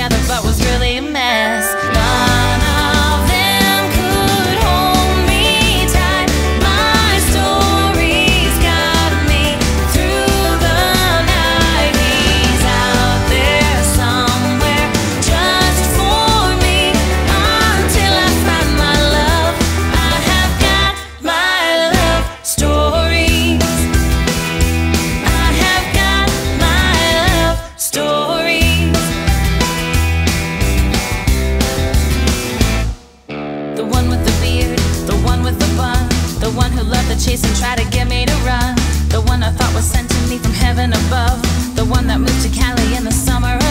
together but was really a mess. None of them could hold me tight. My story's got me through the night. He's out there somewhere just for me until I find my love. I have got my love stories. I have got my love stories. The one with the beard, the one with the bun, the one who loved the chase and tried to get me to run, the one I thought was sent to me from heaven above, the one that moved to Cali in the summer